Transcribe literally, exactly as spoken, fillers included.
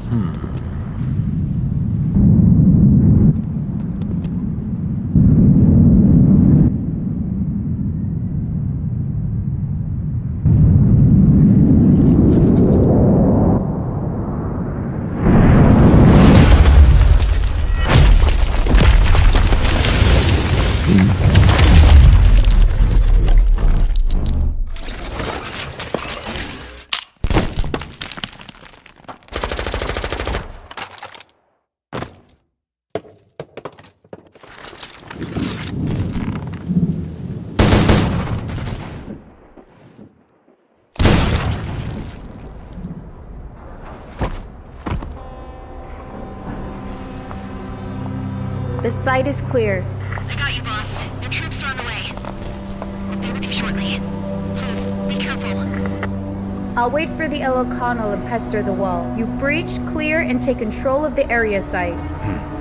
The site is clear. I got you, boss. The troops are on the way. I'll be with you shortly. Please, be careful. I'll wait for the Elocano to pester the wall. You breach, clear, and take control of the area site. Hmm.